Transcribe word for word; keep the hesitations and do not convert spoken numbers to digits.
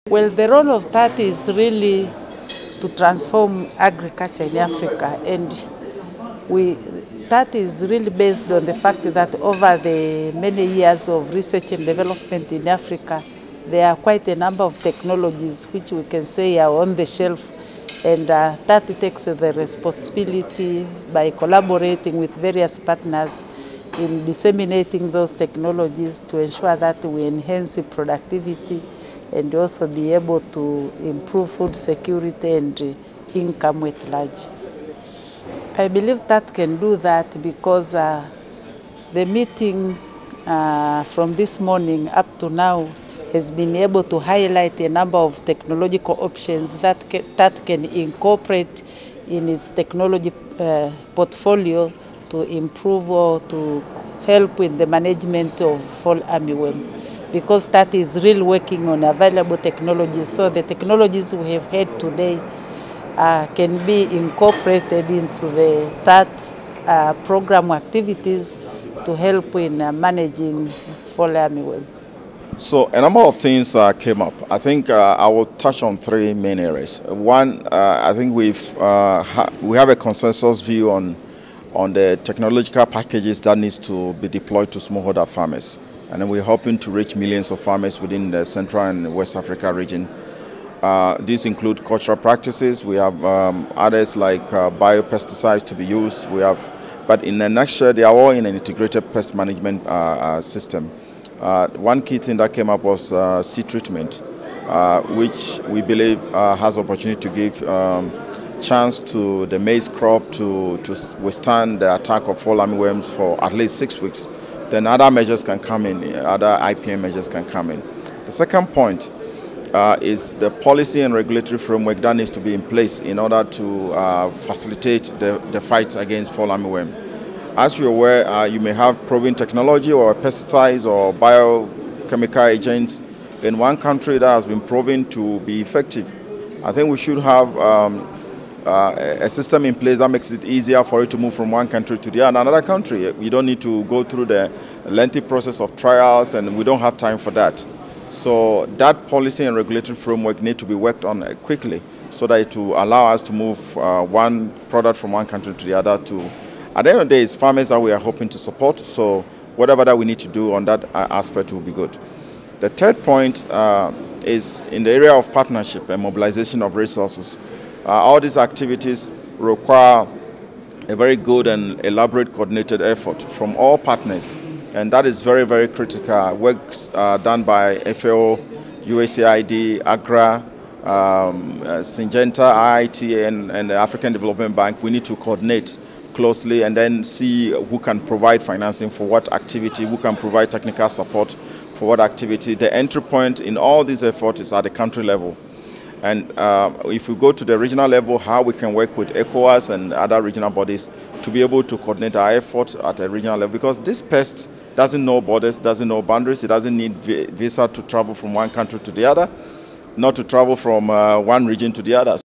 Well, the role of T A T is really to transform agriculture in Africa, and we, T A T is really based on the fact that over the many years of research and development in Africa, there are quite a number of technologies which we can say are on the shelf, and uh, T A T takes the responsibility by collaborating with various partners in disseminating those technologies to ensure that we enhance the productivity and also be able to improve food security and income at large. I believe T A T can do that because uh, the meeting uh, from this morning up to now has been able to highlight a number of technological options that T A T can incorporate in its technology uh, portfolio to improve or to help with the management of fall armyworm. Because T A T is really working on available technologies, so the technologies we have had today uh, can be incorporated into the T A T uh, program activities to help in uh, managing fall armyworm. So a number of things uh, came up. I think uh, I will touch on three main areas. One, uh, I think we've uh, ha we have a consensus view on on the technological packages that needs to be deployed to smallholder farmers. And then we're hoping to reach millions of farmers within the Central and West Africa region. Uh, these include cultural practices. We have um, others like uh, biopesticides to be used. We have, but in a nutshell, they are all in an integrated pest management uh, uh, system. Uh, one key thing that came up was uh, seed treatment, uh, which we believe uh, has opportunity to give um, chance to the maize crop to, to withstand the attack of fall armyworms for at least six weeks. Then other measures can come in, other I P M measures can come in. The second point uh, is the policy and regulatory framework that needs to be in place in order to uh, facilitate the, the fight against fall armyworm. As you're aware, uh, you may have proven technology or pesticides or biochemical agents in one country that has been proven to be effective. I think we should have um, Uh, a system in place that makes it easier for it to move from one country to the other, another country. You don't need to go through the lengthy process of trials, and we don't have time for that. So that policy and regulatory framework need to be worked on quickly so that it will allow us to move uh, one product from one country to the other. To, at the end of the day, it's farmers that we are hoping to support, so whatever that we need to do on that aspect will be good. The third point uh, is in the area of partnership and mobilization of resources. Uh, all these activities require a very good and elaborate coordinated effort from all partners, and that is very, very critical. Works uh, done by F A O, U S A I D, AGRA, um, uh, Syngenta, I I T, and, and the African Development Bank. We need to coordinate closely and then see who can provide financing for what activity, who can provide technical support for what activity. The entry point in all these efforts is at the country level. And uh, if we go to the regional level, how we can work with ECOWAS and other regional bodies to be able to coordinate our efforts at a regional level. Because this pest doesn't know borders, doesn't know boundaries, it doesn't need visa to travel from one country to the other, not to travel from uh, one region to the other.